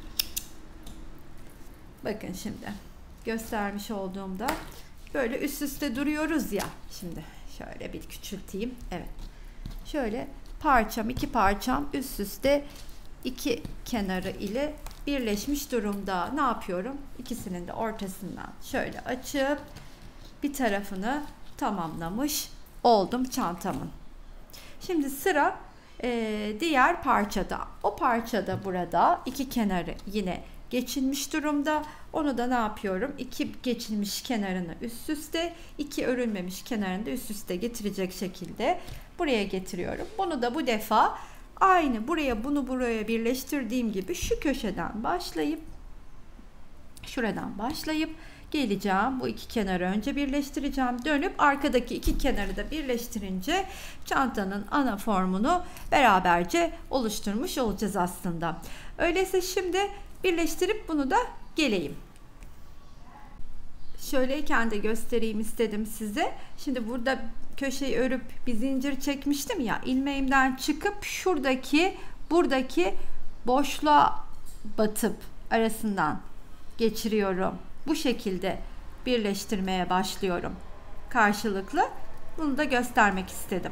Bakın şimdi göstermiş olduğumda böyle üst üste duruyoruz ya. Şimdi şöyle bir küçülteyim. Evet. Şöyle iki parçam üst üste iki kenarı ile birleşmiş durumda. Ne yapıyorum? İkisinin de ortasından şöyle açıp bir tarafını tamamlamış oldum çantamın. Şimdi sıra diğer parçada. O parçada burada iki kenarı yine geçilmiş durumda. Onu da ne yapıyorum? İki geçilmiş kenarını üst üste, iki örülmemiş kenarını da üst üste getirecek şekilde buraya getiriyorum. Bunu da bu defa aynı buraya birleştirdiğim gibi şu köşeden başlayıp şuradan başlayıp geleceğim. Bu iki kenarı önce birleştireceğim. Dönüp arkadaki iki kenarı da birleştirince çantanın ana formunu beraberce oluşturmuş olacağız aslında. Öyleyse şimdi birleştirip bunu da geleyim. Şöyleyken de göstereyim istedim size. Şimdi burada köşeyi örüp bir zincir çekmiştim ya, ilmeğimden çıkıp buradaki boşluğa batıp arasından geçiriyorum. Bu şekilde birleştirmeye başlıyorum. Karşılıklı. Bunu da göstermek istedim.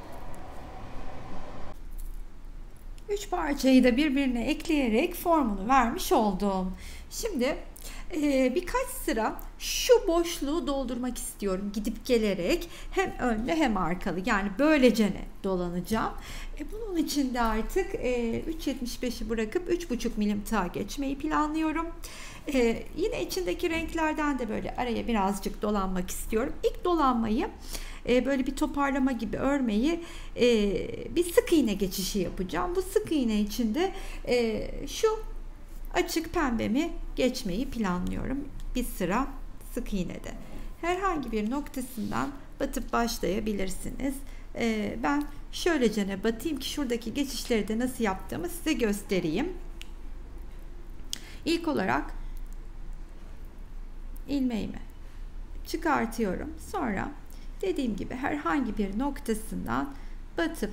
3 parçayı da birbirine ekleyerek formunu vermiş oldum. Şimdi birkaç sıra şu boşluğu doldurmak istiyorum. Gidip gelerek hem önlü hem arkalı. Yani böylecene dolanacağım. Bunun için de artık 3.75'i bırakıp 3.5 milim tığa geçmeyi planlıyorum. Yine içindeki renklerden de böyle araya birazcık dolanmak istiyorum. İlk dolanmayı böyle bir toparlama gibi örmeyi bir sık iğne geçişi yapacağım. Bu sık iğne içinde şu açık pembemi geçmeyi planlıyorum. Bir sıra sık iğnede. Herhangi bir noktasından batıp başlayabilirsiniz. Ben şöylecene batayım ki şuradaki geçişleri de nasıl yaptığımı size göstereyim. İlk olarak ilmeğimi çıkartıyorum. Sonra dediğim gibi herhangi bir noktasından batıp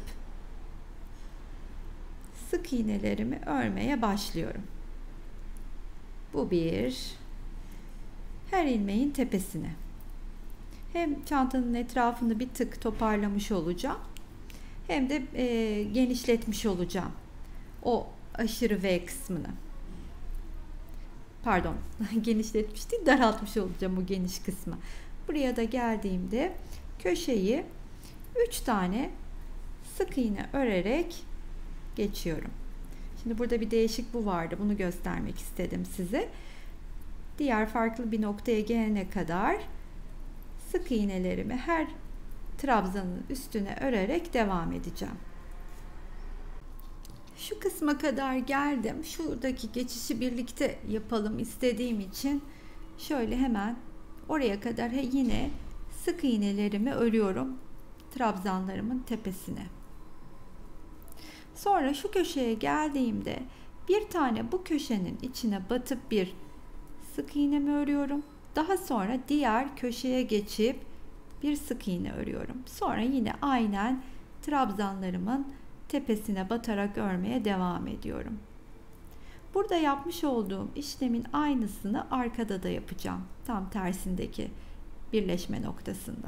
sık iğnelerimi örmeye başlıyorum. Bu bir. Her ilmeğin tepesine. Hem çantanın etrafını bir tık toparlamış olacağım. Hem de genişletmiş olacağım. O aşırı V kısmını. Pardon, genişletmiş değil, daraltmış olacağım o geniş kısmı. Buraya da geldiğimde köşeyi 3 tane sık iğne örerek geçiyorum. Şimdi burada bir değişik bu vardı. Bunu göstermek istedim size. Diğer farklı bir noktaya gelene kadar sık iğnelerimi her trabzanın üstüne örerek devam edeceğim. Şu kısma kadar geldim. Şuradaki geçişi birlikte yapalım istediğim için şöyle hemen oraya kadar yine sık iğnelerimi örüyorum trabzanlarımın tepesine. Sonra şu köşeye geldiğimde bir tane bu köşenin içine batıp bir sık iğnemi örüyorum. Daha sonra diğer köşeye geçip bir sık iğne örüyorum. Sonra yine aynen trabzanlarımın tepesine batarak örmeye devam ediyorum. Burada yapmış olduğum işlemin aynısını arkada da yapacağım. Tam tersindeki birleşme noktasında.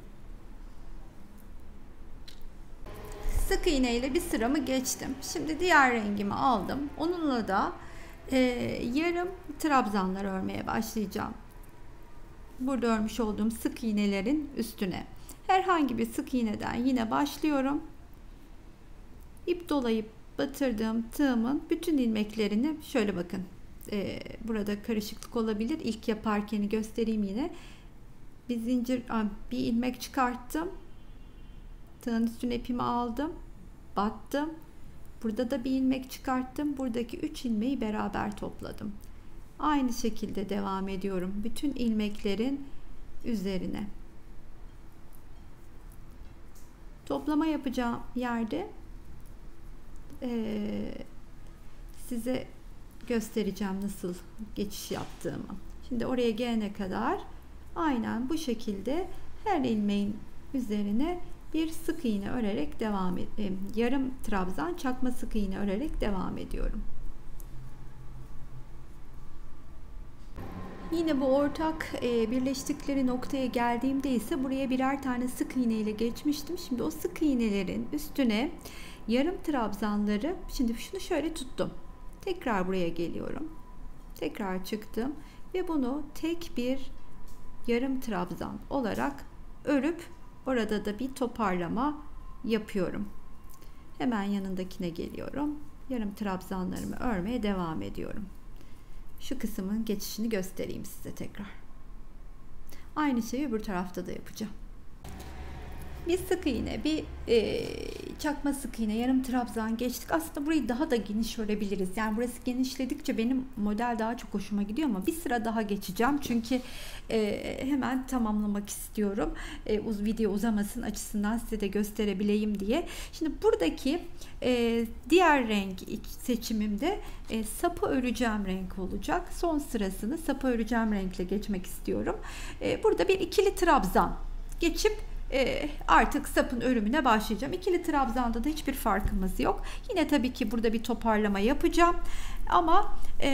Sık iğne ile bir sıramı geçtim. Şimdi diğer rengimi aldım. Onunla da yarım trabzanlar örmeye başlayacağım. Burada örmüş olduğum sık iğnelerin üstüne. Herhangi bir sık iğneden yine başlıyorum. İp dolayıp batırdığım tığımın bütün ilmeklerini şöyle bakın. Burada karışıklık olabilir. İlk yaparken göstereyim yine. Bir ilmek çıkarttım. Tığın üstüne ipimi aldım. Battım. Burada da bir ilmek çıkarttım. Buradaki 3 ilmeği beraber topladım. Aynı şekilde devam ediyorum. Bütün ilmeklerin üzerine. Toplama yapacağım yerde size göstereceğim nasıl geçiş yaptığımı. Şimdi oraya gelene kadar aynen bu şekilde her ilmeğin üzerine bir sık iğne örerek yarım trabzan çakma sık iğne örerek devam ediyorum. Yine bu ortak birleştikleri noktaya geldiğimde ise buraya birer tane sık iğne ile geçmiştim. Şimdi o sık iğnelerin üstüne yarım trabzanları, şimdi şunu şöyle tuttum. Tekrar buraya geliyorum. Tekrar çıktım ve bunu tek bir yarım trabzan olarak örüp orada da bir toparlama yapıyorum. Hemen yanındakine geliyorum. Yarım trabzanlarımı örmeye devam ediyorum. Şu kısmın geçişini göstereyim size tekrar. Aynı şeyi öbür tarafta da yapacağım. Bir sık iğne, bir çakma sık iğne, yarım trabzan geçtik. Aslında burayı daha da geniş örebiliriz. Yani burası genişledikçe benim model daha çok hoşuma gidiyor ama bir sıra daha geçeceğim. Çünkü hemen tamamlamak istiyorum. Video uzamasın açısından size de gösterebileyim diye. Şimdi buradaki diğer renk seçimimde sapı öreceğim renk olacak. Son sırasını sapı öreceğim renkle geçmek istiyorum. Burada bir ikili trabzan geçip artık sapın örümüne başlayacağım. İkili trabzanda da hiçbir farkımız yok. Yine tabii ki burada bir toparlama yapacağım. Ama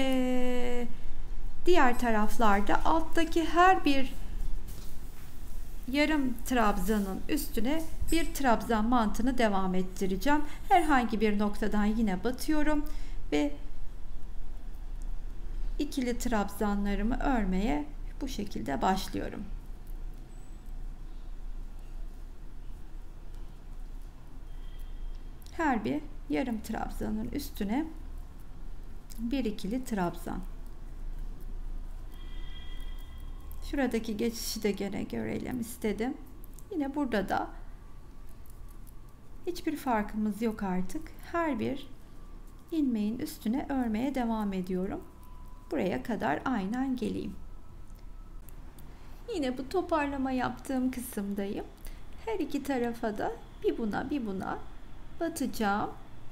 diğer taraflarda alttaki her bir yarım trabzanın üstüne bir trabzan mantığını devam ettireceğim. Herhangi bir noktadan yine batıyorum ve ikili trabzanlarımı örmeye bu şekilde başlıyorum. Her bir yarım trabzanın üstüne bir ikili trabzan. Şuradaki geçişi de gene görelim istedim. Yine burada da hiçbir farkımız yok artık. Her bir ilmeğin üstüne örmeye devam ediyorum. Buraya kadar aynen geleyim. Yine bu toparlama yaptığım kısımdayım. Her iki tarafa da bir buna batacağım.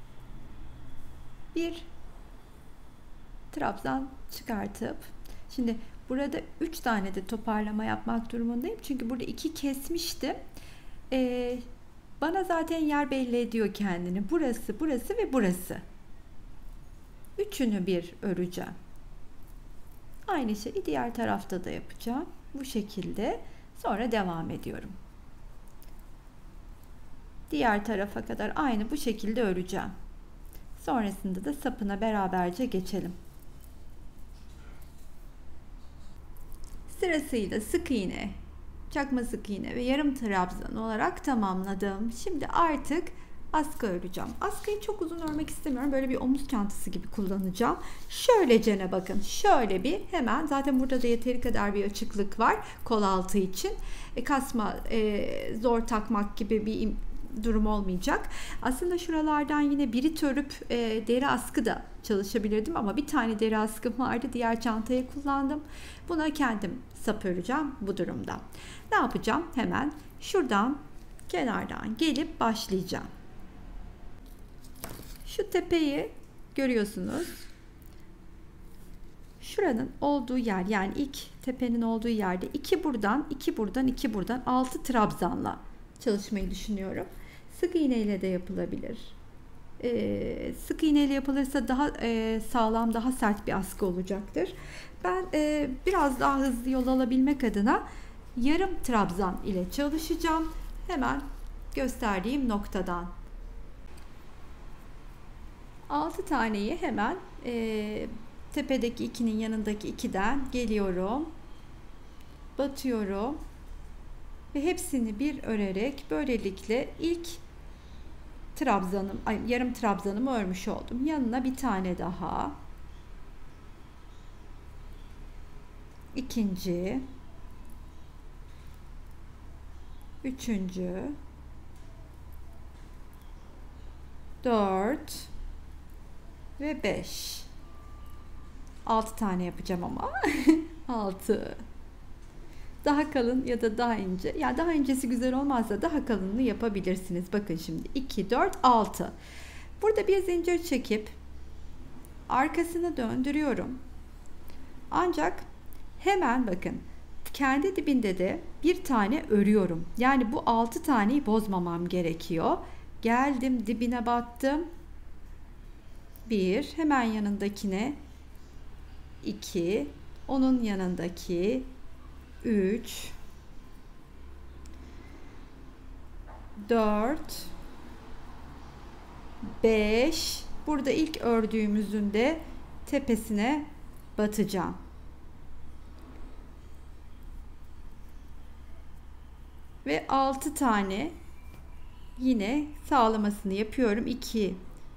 Bir trabzan çıkartıp şimdi burada 3 tane de toparlama yapmak durumundayım. Çünkü burada 2 kesmiştim. Bana zaten yer belli ediyor kendini. Burası ve burası. Üçünü bir öreceğim. Aynı şeyi diğer tarafta da yapacağım. Bu şekilde sonra devam ediyorum. Diğer tarafa kadar aynı bu şekilde öreceğim. Sonrasında da sapına beraberce geçelim. Sırasıyla sık iğne, çakma sık iğne ve yarım trabzan olarak tamamladım. Şimdi artık askı öreceğim. Askıyı çok uzun örmek istemiyorum. Böyle bir omuz çantası gibi kullanacağım. Şöylecene bakın. Şöyle bir hemen zaten burada da yeteri kadar bir açıklık var kol altı için. Kasma zor takmak gibi bir durum olmayacak. Aslında şuralardan yine birit örüp deri askı da çalışabilirdim ama bir tane deri askım vardı, diğer çantayı kullandım. Buna kendim sap öreceğim bu durumda. Ne yapacağım? Hemen şuradan kenardan gelip başlayacağım. Şu tepeyi görüyorsunuz. Şuranın olduğu yer, yani ilk tepenin olduğu yerde 2 buradan, 2 buradan, 2 buradan 6 trabzanla çalışmayı düşünüyorum. Sık iğne ile de yapılabilir. Sık iğne ile yapılırsa daha sağlam, daha sert bir askı olacaktır. Ben biraz daha hızlı yol alabilmek adına yarım trabzan ile çalışacağım. Hemen gösterdiğim noktadan 6 taneyi hemen tepedeki 2'nin yanındaki 2'den geliyorum, batıyorum ve hepsini bir örerek böylelikle ilk yarım trabzanımı örmüş oldum. Yanına bir tane daha, ikinci, üçüncü, 4 ve 5. 6 tane yapacağım ama 6. Daha kalın ya da daha ince. Yani daha incesi güzel olmazsa daha kalınını yapabilirsiniz. Bakın şimdi 2, 4, 6. Burada bir zincir çekip arkasını döndürüyorum. Ancak hemen bakın kendi dibinde de bir tane örüyorum. Yani bu 6 taneyi bozmamam gerekiyor. Geldim, dibine battım. 1, hemen yanındakine 2, onun yanındaki 3, 4, 5. Burada ilk ördüğümüzün de tepesine batacağım. Ve 6 tane yine sağlamasını yapıyorum. 2,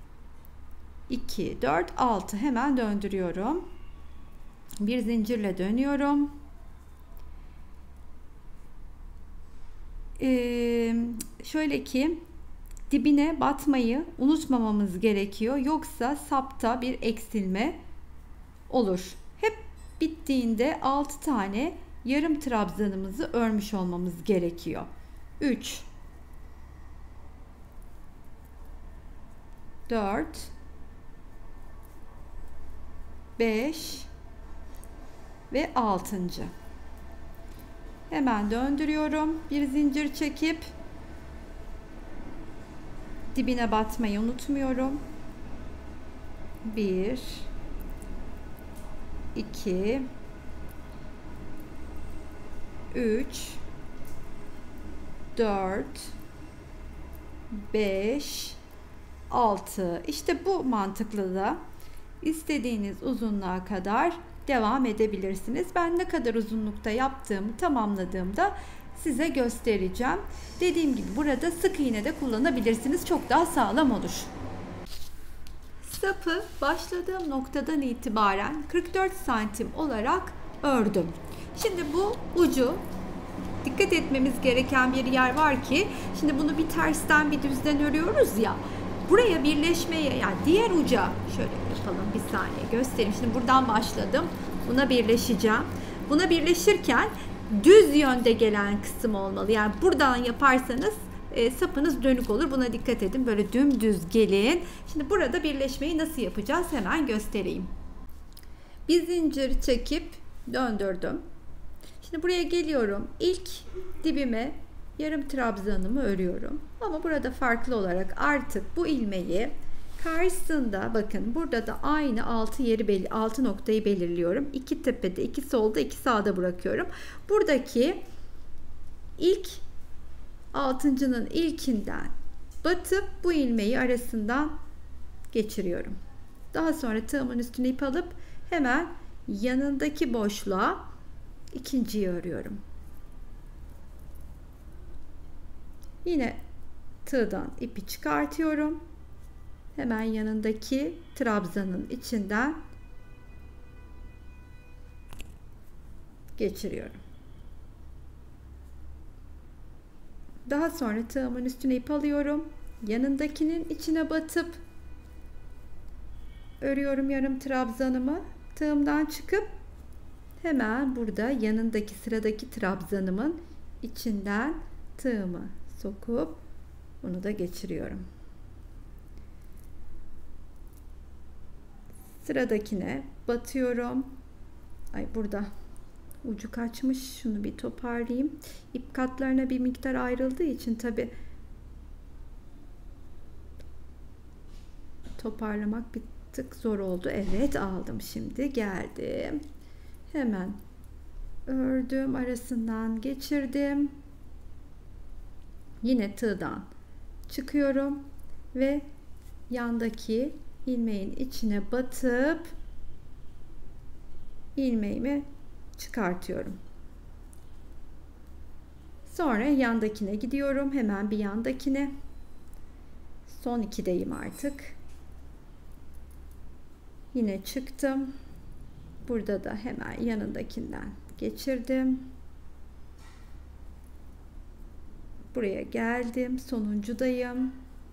2, 4, 6. Hemen döndürüyorum. Bir zincirle dönüyorum. Şöyle ki dibine batmayı unutmamamız gerekiyor. Yoksa sapta bir eksilme olur. Hep bittiğinde 6 tane yarım trabzanımızı örmüş olmamız gerekiyor. 3, 4, 5 ve 6. Hemen döndürüyorum. Bir zincir çekip dibine batmayı unutmuyorum. 1, 2, 3, 4, 5, 6. İşte bu mantıkla da istediğiniz uzunluğa kadar devam edebilirsiniz. Ben ne kadar uzunlukta yaptığımı tamamladığımda size göstereceğim. Dediğim gibi burada sık iğne de kullanabilirsiniz. Çok daha sağlam olur. Sapı başladığım noktadan itibaren 44 santim olarak ördüm. Şimdi bu ucu, dikkat etmemiz gereken bir yer var ki, şimdi bunu bir tersten bir düzden örüyoruz ya, buraya birleşmeye, yani diğer uca şöyle yapalım, bir saniye göstereyim. Şimdi buradan başladım, buna birleşeceğim. Buna birleşirken düz yönde gelen kısım olmalı. Yani buradan yaparsanız sapınız dönük olur. Buna dikkat edin. Böyle dümdüz gelin. Şimdi burada birleşmeyi nasıl yapacağız hemen göstereyim. Bir zincir çekip döndürdüm. Şimdi buraya geliyorum. İlk dibime yarım trabzanımı örüyorum. Ama burada farklı olarak artık bu ilmeği karşısında, bakın burada da aynı 6 noktayı belirliyorum. 2 tepede, 2 solda, 2 sağda bırakıyorum. Buradaki ilk 6'nın ilkinden batıp bu ilmeği arasından geçiriyorum. Daha sonra tığımın üstüne ip alıp hemen yanındaki boşluğa ikinciyi örüyorum. Yine tığdan ipi çıkartıyorum. Hemen yanındaki trabzanın içinden geçiriyorum. Daha sonra tığımın üstüne ip alıyorum. Yanındakinin içine batıp örüyorum yarım trabzanımı. Tığımdan çıkıp hemen burada yanındaki sıradaki trabzanımın içinden tığımı sokup bunu da geçiriyorum. Sıradakine batıyorum. Ay, burada ucu kaçmış. Şunu bir toparlayayım. İp katlarına bir miktar ayrıldığı için tabi toparlamak bir tık zor oldu. Evet, aldım, şimdi geldim. Hemen ördüm, arasından geçirdim. Yine tığdan çıkıyorum ve yandaki ilmeğin içine batıp ilmeğimi çıkartıyorum. Sonra yandakine gidiyorum. Hemen bir yandakine. Son 2'deyim artık. Yine çıktım. Burada da hemen yanındakinden geçirdim. Buraya geldim. Sonuncudayım.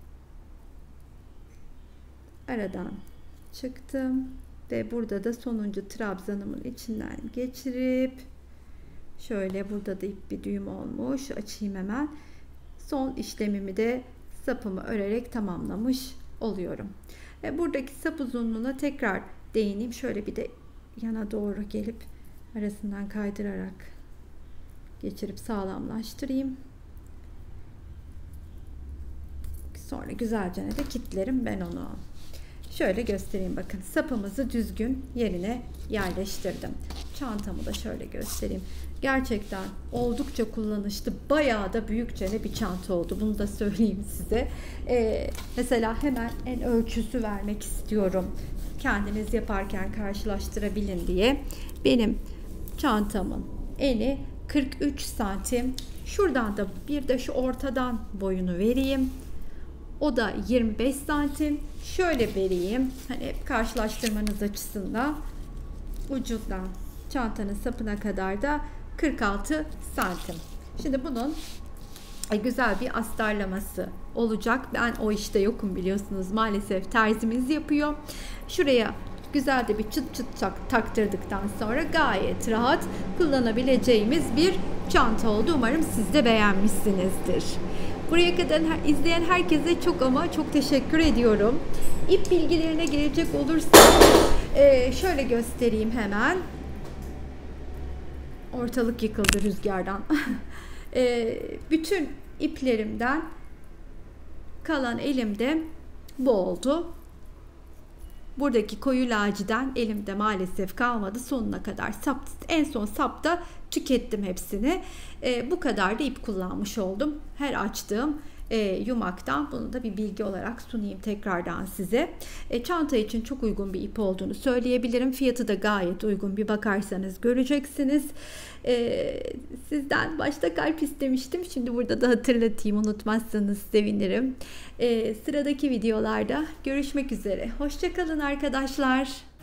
Aradan çıktım ve burada da sonuncu trabzanımın içinden geçirip şöyle, burada da ip bir düğüm olmuş. Açayım hemen. Son işlemimi de sapımı örerek tamamlamış oluyorum. Ve buradaki sap uzunluğuna tekrar değineyim. Şöyle bir de yana doğru gelip arasından kaydırarak geçirip sağlamlaştırayım. Sonra güzelce de kilitlerim ben onu. Şöyle göstereyim, bakın sapımızı düzgün yerine yerleştirdim. Çantamı da şöyle göstereyim. Gerçekten oldukça kullanışlı, bayağı da büyükçe bir çanta oldu. Bunu da söyleyeyim size. Mesela hemen en ölçüsü vermek istiyorum. Kendiniz yaparken karşılaştırabilin diye. Benim çantamın eni 43 santim. Şuradan da bir de şu ortadan boyunu vereyim. O da 25 santim. Şöyle vereyim. Hani hep karşılaştırmanız açısından, ucundan çantanın sapına kadar da 46 santim. Şimdi bunun güzel bir astarlaması olacak. Ben o işte yokum, biliyorsunuz. Maalesef terzimiz yapıyor. Şuraya güzel de bir çıt çıt taktırdıktan sonra gayet rahat kullanabileceğimiz bir çanta oldu. Umarım siz de beğenmişsinizdir. Buraya kadar izleyen herkese çok ama çok teşekkür ediyorum. İp bilgilerine gelecek olursak şöyle göstereyim hemen. Ortalık yıkıldı rüzgardan. Bütün iplerimden kalan elimde bu oldu. Buradaki koyu laciden elimde maalesef kalmadı. Sonuna kadar en son sapta tükettim hepsini. Bu kadar da ip kullanmış oldum. Her açtığım yumaktan, bunu da bir bilgi olarak sunayım tekrardan size. Çanta için çok uygun bir ip olduğunu söyleyebilirim. Fiyatı da gayet uygun, bir bakarsanız göreceksiniz. Sizden başta kalp istemiştim. Şimdi burada da hatırlatayım, unutmazsanız sevinirim. Sıradaki videolarda görüşmek üzere. Hoşça kalın arkadaşlar.